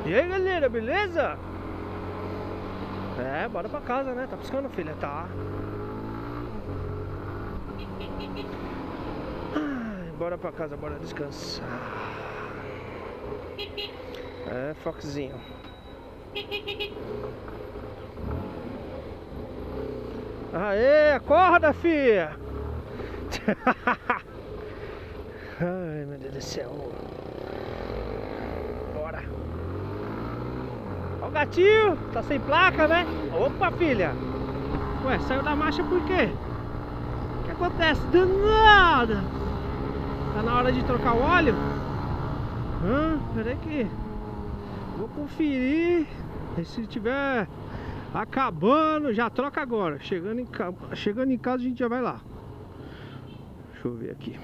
E aí, galera, beleza? É, bora pra casa, né? Tá piscando, filha? Tá. Ai, bora pra casa, bora descansar. É, Foxzinho. Aê, acorda, filha! Ai, meu Deus do céu. Bora. Ó o gatinho, tá sem placa, né? Opa, filha. Ué, saiu da marcha por quê? O que acontece? Danada. Tá na hora de trocar o óleo? Peraí que vou conferir. E se tiver acabando, já troca agora. Chegando em casa a gente já vai lá. Deixa eu ver aqui.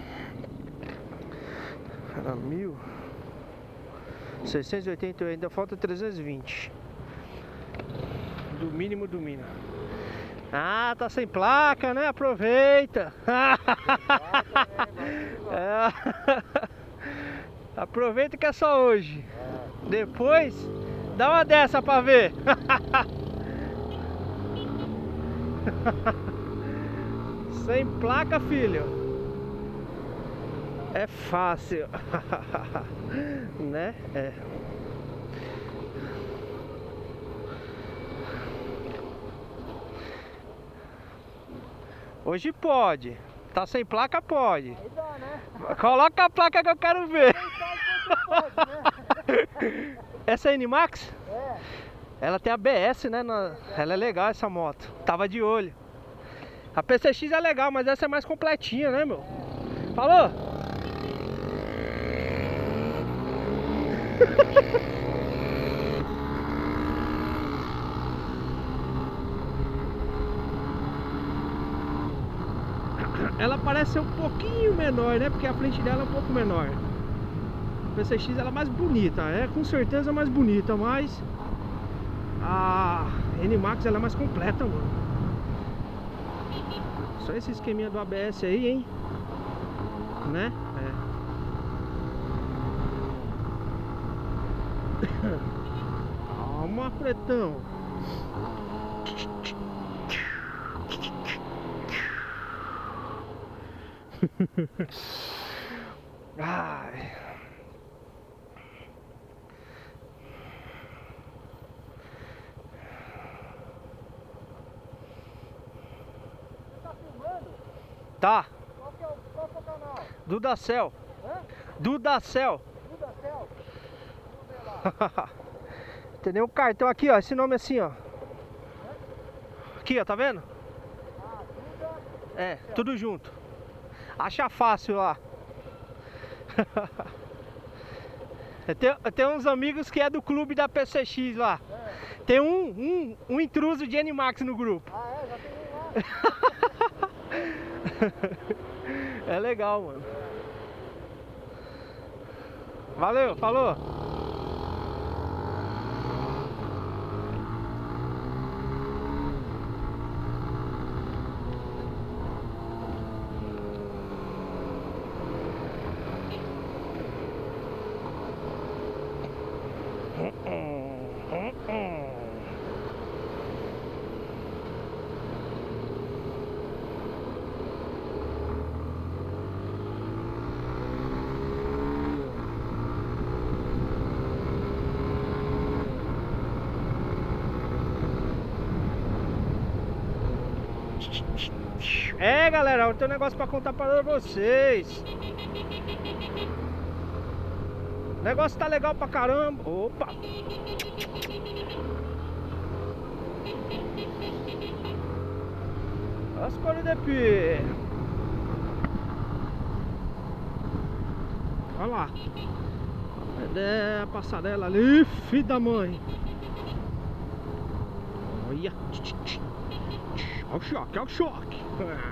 Era 1.680, ainda falta 320. Do mínimo do mínimo. Ah, tá sem placa, né? Aproveita. Aproveita que é só hoje. Depois, dá uma dessa pra ver. Sem placa, filho. É fácil. Né? É. Hoje pode. Tá sem placa, pode. Aí dá, né? Coloca a placa que eu quero ver. Pode, né? Essa é a N-Max? É. Ela tem ABS, né? Ela é legal, essa moto. Tava de olho. A PCX é legal, mas essa é mais completinha, né, meu? Falou? Ela parece ser um pouquinho menor, né? Porque a frente dela é um pouco menor. A PCX ela é mais bonita, é com certeza mais bonita, mas a N-Max ela é mais completa, mano. Só esse esqueminha do ABS aí, hein? Né? É. Calma, pretão. Ai. Tá filmando? Tá. Qual que é o canal? Dudacel. Hã? Dudacel. Dudacel? Vamos ver lá. Tem nenhum cartão aqui, ó. Esse nome assim, ó. Aqui, ó, tá vendo? Ah, Duda. É, tudo junto. Acha fácil lá. Eu tenho uns amigos que é do clube da PCX lá. É. Tem um intruso de N-Max no grupo. Ah, é? Já tem um lá. É legal, mano. Valeu, falou. É, galera, eu tenho um negócio pra contar pra vocês. O negócio tá legal pra caramba. Opa! As cores de pé. Olha lá. É a passarela ali, filho da mãe. Olha. Olha o choque, olha o choque.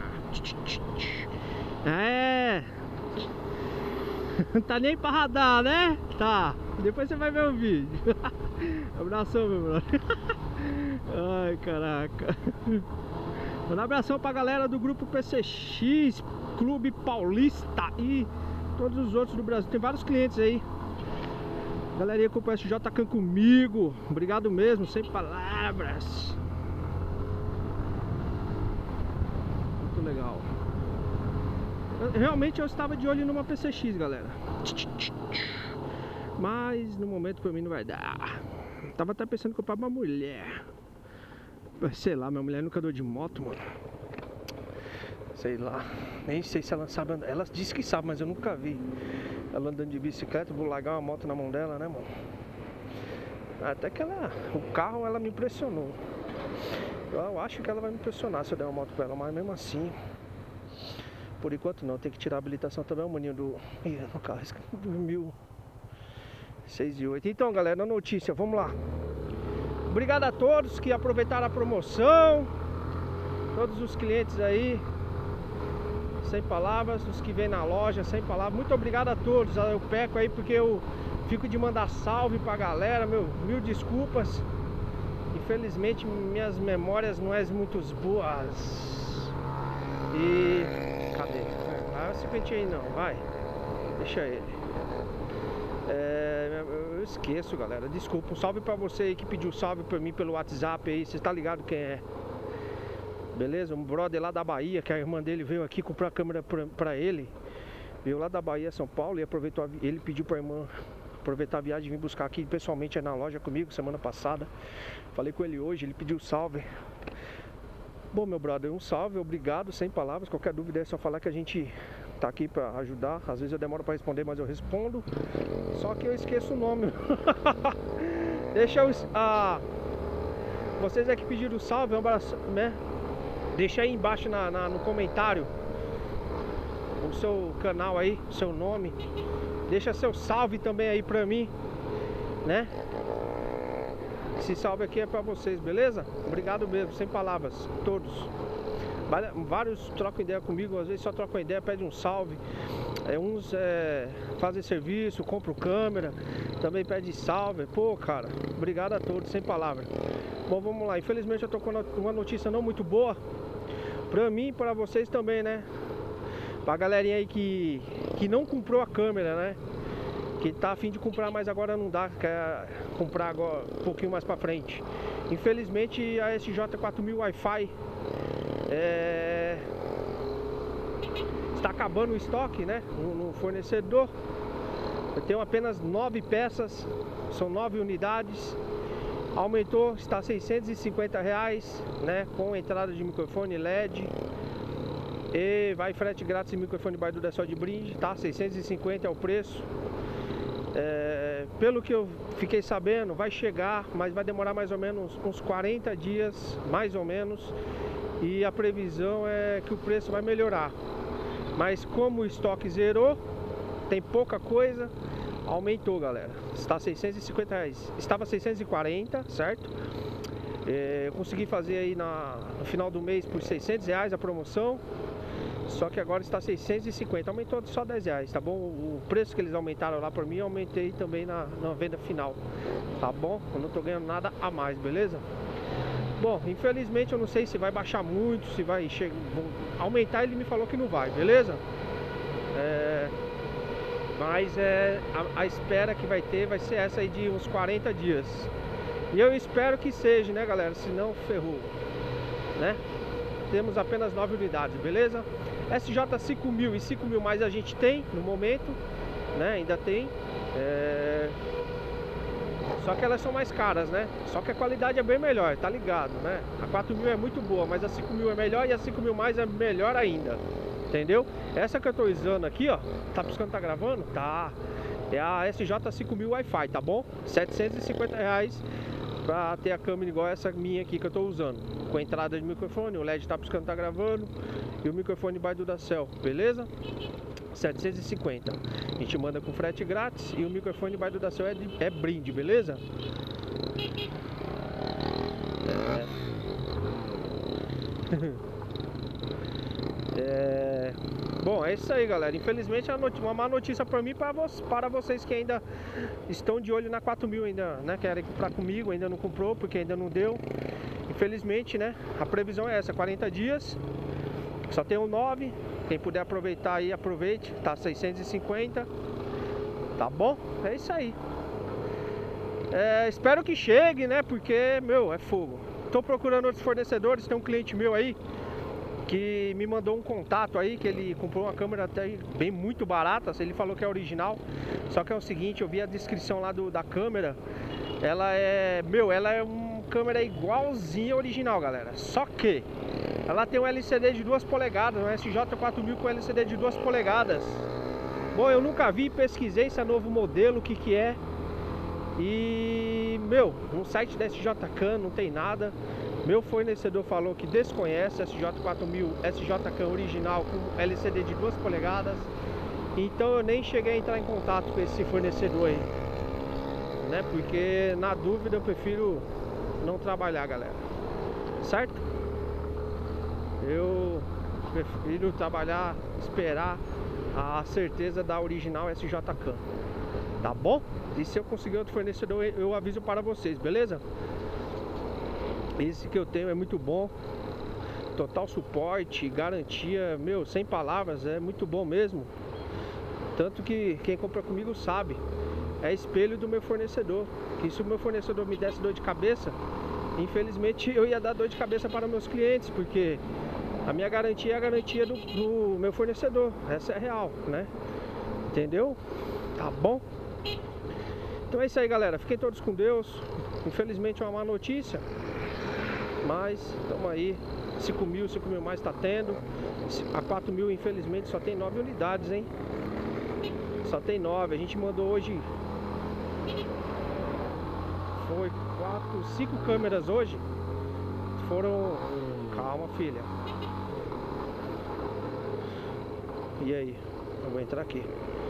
É. Não tá nem pra radar, né? Tá. Depois você vai ver o vídeo. Abração, meu brother. Ai, caraca. Um abração pra galera do grupo PCX, Clube Paulista e todos os outros do Brasil. Tem vários clientes aí. Galerinha que acompanha o SJ Can comigo, obrigado mesmo, sem palavras. Muito legal. Realmente eu estava de olho numa PCX, galera. Mas no momento pra mim não vai dar. Tava até pensando em comprar uma mulher. Sei lá, minha mulher nunca andou de moto, mano. Sei lá, nem sei se ela sabe andar. Ela disse que sabe, mas eu nunca vi ela andando de bicicleta. Vou largar uma moto na mão dela, né, mano? Até que ela, o carro, ela me impressionou. Eu acho que ela vai me impressionar se eu der uma moto pra ela, mas mesmo assim, por enquanto não. Tem que tirar a habilitação também, o maninho do... Ih, no carro, dormiu 6:08. Então, galera, a notícia, vamos lá. Obrigado a todos que aproveitaram a promoção. Todos os clientes aí, sem palavras. Os que vêm na loja, sem palavras. Muito obrigado a todos. Eu peco aí porque eu fico de mandar salve pra galera. Mil desculpas. Infelizmente minhas memórias não são muito boas. E... cadê? Ah, esse pente aí não, vai. Deixa ele. Eu esqueço, galera. Desculpa. Um salve pra você aí que pediu salve pra mim pelo WhatsApp aí. Você tá ligado quem é? Beleza? Um brother lá da Bahia, que a irmã dele veio aqui comprar a câmera pra ele. Veio lá da Bahia, São Paulo, e aproveitou. Ele pediu pra irmã aproveitar a viagem e vir buscar aqui pessoalmente aí na loja comigo semana passada. Falei com ele hoje, ele pediu salve. Bom, meu brother, um salve, obrigado, sem palavras. Qualquer dúvida é só falar que a gente tá aqui pra ajudar. Às vezes eu demoro pra responder, mas eu respondo. Só que eu esqueço o nome. Deixa eu... vocês é que pediram salve, um abraço, né? Deixa aí embaixo no comentário o seu canal aí, o seu nome. Deixa seu salve também aí pra mim, né? Esse salve aqui é pra vocês, beleza? Obrigado mesmo, sem palavras, todos. Vários trocam ideia comigo, às vezes só trocam ideia, pedem um salve. Uns fazem serviço, compram câmera, também pedem salve. Pô, cara, obrigado a todos, sem palavras. Bom, vamos lá. Infelizmente eu tô com uma notícia não muito boa pra mim e pra vocês também, né? Pra galerinha aí que não comprou a câmera, né? Que tá a fim de comprar, mas agora não dá, quer comprar agora um pouquinho mais pra frente. Infelizmente a SJ4000 Wi-Fi está acabando o estoque, né? No fornecedor. Eu tenho apenas 9 peças, são 9 unidades. Aumentou, está R$ 650, né? Com entrada de microfone LED. E vai frete grátis e microfone Baidu da Cell de brinde, tá? 650 é o preço. Pelo que eu fiquei sabendo, vai chegar, mas vai demorar mais ou menos uns 40 dias, mais ou menos. E a previsão é que o preço vai melhorar. Mas como o estoque zerou, tem pouca coisa, aumentou, galera. Está R$ 650, estava 640, certo? Eu consegui fazer aí no final do mês por R$ 600 a promoção. Só que agora está 650, aumentou só R$10, tá bom? O preço que eles aumentaram lá por mim, eu aumentei também na venda final, tá bom? Eu não tô ganhando nada a mais, beleza? Bom, infelizmente eu não sei se vai baixar muito, se vai aumentar, ele me falou que não vai, beleza? Mas a espera que vai ter vai ser essa aí de uns 40 dias. E eu espero que seja, né, galera? Senão ferrou, né? Temos apenas 9 unidades, beleza? SJ5000 e 5000 mais a gente tem no momento, né? Ainda tem. Só que elas são mais caras, né? Só que a qualidade é bem melhor, tá ligado, né? A 4000 é muito boa, mas a 5000 é melhor e a 5000 mais é melhor ainda. Entendeu? Essa que eu tô usando aqui, ó. Tá piscando, tá gravando? Tá. É a SJ5000 Wi-Fi, tá bom? R$750 pra ter a câmera igual essa minha aqui que eu tô usando. Com a entrada de microfone, o LED tá piscando, tá gravando. E o microfone Baidu da Cell, beleza? 750. A gente manda com frete grátis. E o microfone Baidu da Cell é brinde, beleza? Bom, é isso aí, galera. Infelizmente é uma má notícia pra mim e para vocês que ainda estão de olho na 4000 ainda, né? Querem comprar comigo, ainda não comprou porque ainda não deu. Infelizmente, né? A previsão é essa, 40 dias. Só tem 9. Quem puder aproveitar aí, aproveite. Tá 650. Tá bom? É isso aí. Espero que chegue, né? Porque, meu, é fogo. Tô procurando outros fornecedores. Tem um cliente meu aí que me mandou um contato aí, que ele comprou uma câmera até bem muito barata. Ele falou que é original. Só que é o seguinte, eu vi a descrição lá da câmera. Ela é uma câmera igualzinha original, galera. Só que ela tem um LCD de 2 polegadas, um SJ4000 com LCD de 2 polegadas. Bom, eu nunca vi, pesquisei se é novo modelo, o que que é. E, meu, no site da SJCam não tem nada. Meu fornecedor falou que desconhece SJ4000 SJCam original com LCD de 2 polegadas. Então eu nem cheguei a entrar em contato com esse fornecedor aí, né? Porque na dúvida eu prefiro não trabalhar, galera. Certo? Eu prefiro trabalhar, esperar a certeza da original SJCam. Tá bom? E se eu conseguir outro fornecedor, eu aviso para vocês, beleza? Esse que eu tenho é muito bom. Total suporte, garantia, meu, sem palavras, é muito bom mesmo. Tanto que quem compra comigo sabe, é espelho do meu fornecedor. Que se o meu fornecedor me desse dor de cabeça, infelizmente eu ia dar dor de cabeça para meus clientes, porque a minha garantia é a garantia do meu fornecedor. Essa é real, né? Entendeu? Tá bom? Então é isso aí, galera. Fiquem todos com Deus. Infelizmente é uma má notícia, mas estamos aí. 5.000 mais está tendo. A 4.000 infelizmente só tem 9 unidades, hein? Só tem 9. A gente mandou hoje. Foi 5 câmeras hoje. Foram... Calma, filha. E aí? Eu vou entrar aqui.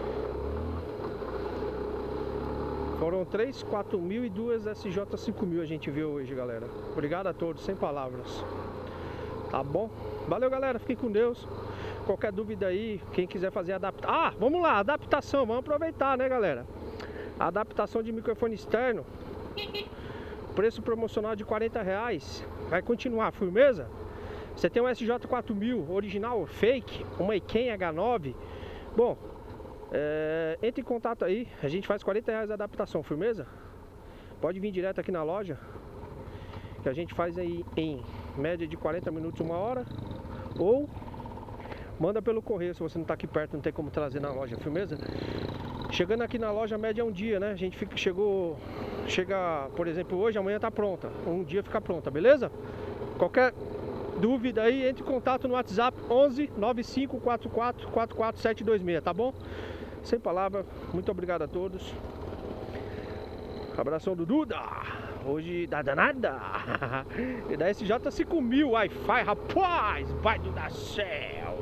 Foram 3 4.000 e 2 SJ5000 a gente viu hoje, galera. Obrigado a todos, sem palavras. Tá bom? Valeu, galera. Fiquem com Deus. Qualquer dúvida aí, quem quiser fazer adaptação. Ah, vamos lá, adaptação. Vamos aproveitar, né, galera? A adaptação de microfone externo. Preço promocional de R$40. Vai continuar, firmeza? Você tem um SJ4000 original, fake, uma Iken H9. Bom, entre em contato aí. A gente faz R$40 a adaptação, firmeza? Pode vir direto aqui na loja, que a gente faz aí em média de 40 minutos, 1 hora. Ou manda pelo correio, se você não tá aqui perto, não tem como trazer na loja, firmeza? Chegando aqui na loja, a média é um dia, né? A gente chega, por exemplo, hoje, amanhã tá pronta. Um dia fica pronta, beleza? Qualquer dúvida aí, entre em contato no WhatsApp 11 9544 44726, tá bom? Sem palavra, muito obrigado a todos. Abração do Duda. Hoje dá danada. E da SJ5000 Wi-Fi, rapaz. Vai do da céu.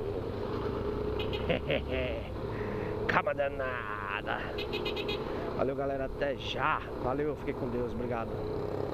Cama danada. Valeu, galera, até já. Valeu, fiquei com Deus, obrigado.